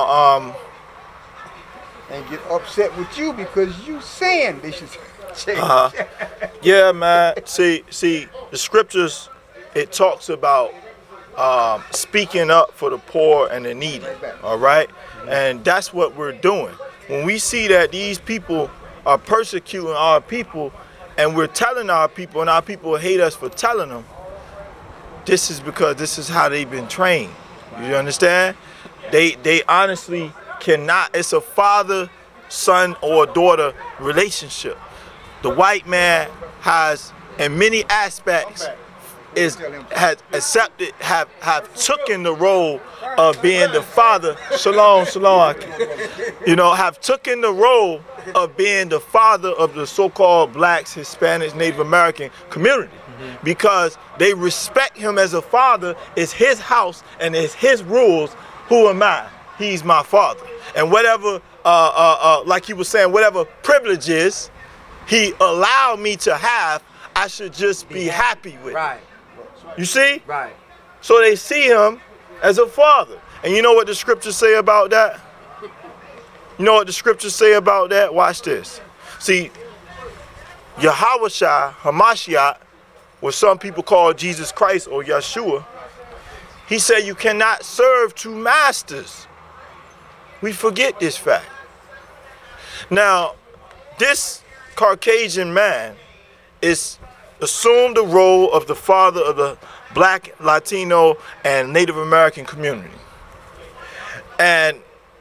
and get upset with you because you saying they should change. Yeah, man. See, the scriptures, it talks about speaking up for the poor and the needy. All right, and that's what we're doing. When we see that these people are persecuting our people, and we're telling our people, and our people hate us for telling them, this is because this is how they've been trained. You understand? They honestly cannot. It's a father, son, or daughter relationship. The white man has, in many aspects, has accepted, have taken the role of being the father. Shalom. You know, have taken the role of being the father of the so-called blacks, Hispanics, Native American community, because they respect him as a father. It's his house and it's his rules. Who am I? He's my father. And whatever, like he was saying, whatever privileges he allowed me to have, I should just be happy with. Right. You see? Right. So they see him as a father. And you know what the scriptures say about that? You know what the scriptures say about that? Watch this. See, Yahweh Hamashiach, what some people call Jesus Christ or Yeshua, he said you cannot serve two masters. We forget this fact. Now, this Caucasian man is assumed the role of the father of the black, Latino, and Native American community. And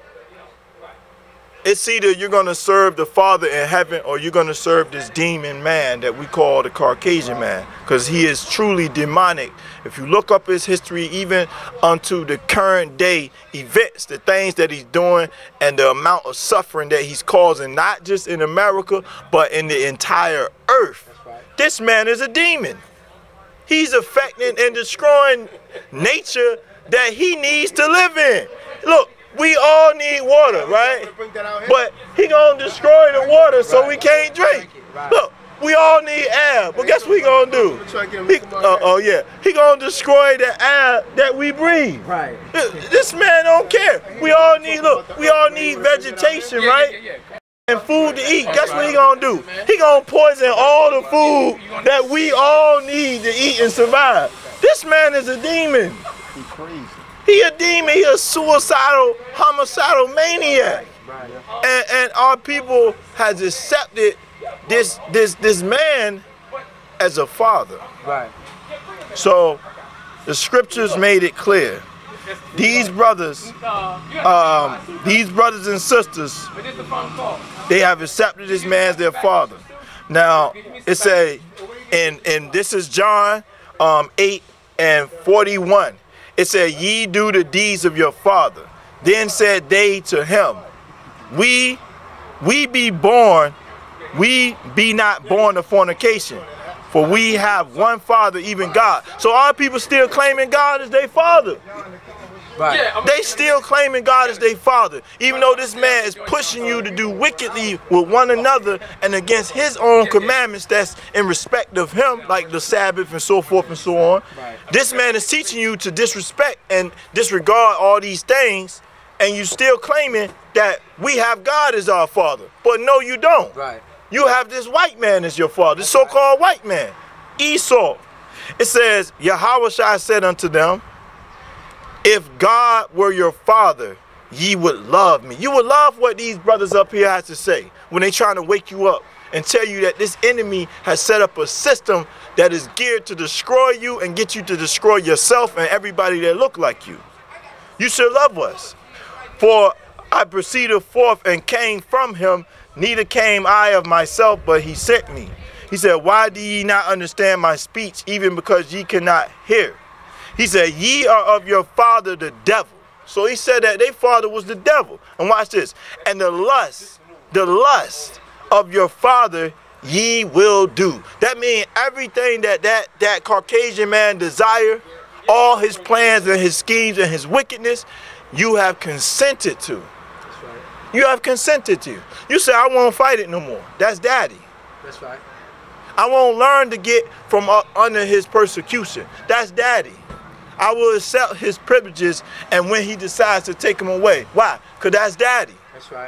it's either you're going to serve the Father in heaven or you're going to serve this demon man that we call the Caucasian man, because he is truly demonic. If you look up his history, even unto the current day events, the things that he's doing and the amount of suffering that he's causing, not just in America, but in the entire earth. This man is a demon. He's affecting and destroying nature that he needs to live in. Look, we all need water, right? But he gonna destroy the water so we can't drink. Look, we all need air, but guess what he gonna do? He gonna destroy the air that we breathe. Right. This man don't care. We all need, look, we all need vegetation, right? and food to eat, guess what he gonna do? He gonna poison all the food that we all need to eat and survive. This man is a demon. He crazy. He a demon. He a suicidal, homicidal maniac. And our people has accepted this man as a father. Right. So the scriptures made it clear. These brothers and sisters, they have accepted this man as their father. Now it say, and this is John 8:41. It said, "Ye do the deeds of your father." Then said they to him, We be not born of fornication, for we have one Father, even God. So our people still claiming God as their father. Right. They still claiming God as their father, even though this man is pushing you to do wickedly with one another and against his own commandments that's in respect of him, like the Sabbath and so forth and so on. Right. This man is teaching you to disrespect and disregard all these things, and you still claiming that we have God as our father. But no, you don't. Right. You have this white man as your father, this so-called white man, Esau. It says, Yahushua said unto them, if God were your father, ye would love me. You would love what these brothers up here have to say when they trying to wake you up and tell you that this enemy has set up a system that is geared to destroy you and get you to destroy yourself and everybody that look like you. You should love us. For I proceeded forth and came from him, neither came I of myself, but he sent me. He said, why do ye not understand my speech, even because ye cannot hear? He said, ye are of your father the devil. So he said that their father was the devil. And watch this. And the lust of your father ye will do. That means everything that Caucasian man desire, all his plans and his schemes and his wickedness, you have consented to. That's right. You have consented to. You say, I won't fight it no more. That's daddy. That's right. I won't learn to get from under his persecution. That's daddy. I will accept his privileges and when he decides to take them away. Why? Because that's daddy. That's right.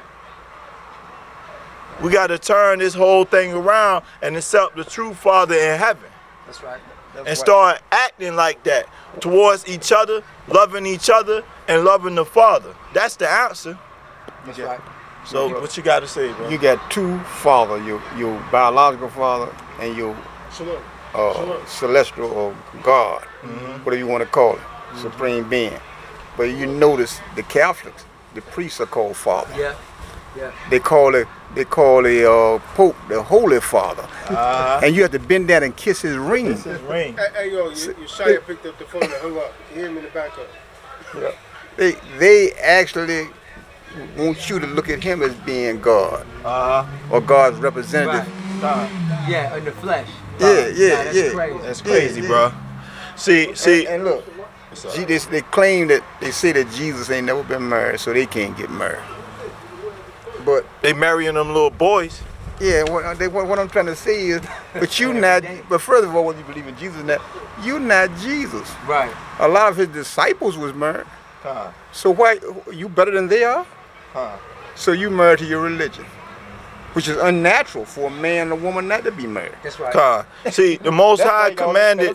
We got to turn this whole thing around and accept the true Father in heaven. That's right. And start acting like that towards each other, loving each other, and loving the Father. That's the answer. That's right. So what you got to say, bro? You got two fathers, your biological father and your celestial or God, whatever you want to call it, supreme being. But you notice the Catholics, the priests are called father. Yeah. Yeah. They call the Pope the Holy Father, and you have to bend down and kiss his ring. Kiss his ring. Hey yo, Shia picked up the phone and hung up. You hear him in the background. Yeah. They actually want you to look at him as being God, or God's representative. Right. Yeah, in the flesh. Yeah. Crazy. That's crazy, bro. See. And look, they claim that they say that Jesus ain't never been married, so they can't get married. But they marrying them little boys. Yeah, what I'm trying to say is, but you not. But first of all, when you believe in Jesus, now you not Jesus. Right. A lot of his disciples was married. So why you better than they are? So you married to your religion, which is unnatural for a man and a woman not to be married. That's right. See, the Most High commanded.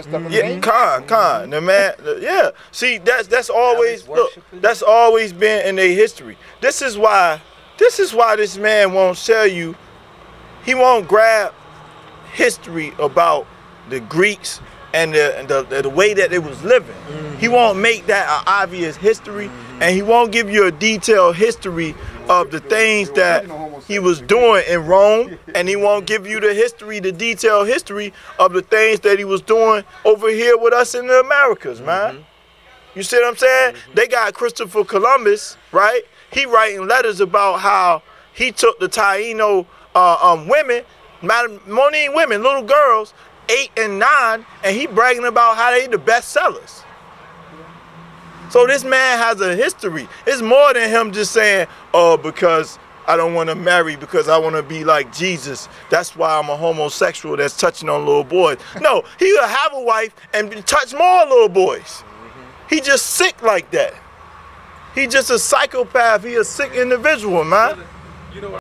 The man. Yeah. See, that's always that's always been in their history. This is why this man won't tell you. He won't grab history about the Greeks and the way that they was living. He won't make that an obvious history, and he won't give you a detailed history of the things that he was doing in Rome, and he won't give you the detailed history of the things that he was doing over here with us in the Americas, man. You see what I'm saying? They got Christopher Columbus, right? He writing letters about how he took the Taino women, Monin women, little girls, 8 and 9, and he bragging about how they the best sellers. So this man has a history. It's more than him just saying, oh, because I don't want to marry because I want to be like Jesus. That's why I'm a homosexual that's touching on little boys. No, he will have a wife and touch more little boys. He just sick like that. He just a psychopath. He a sick individual, man.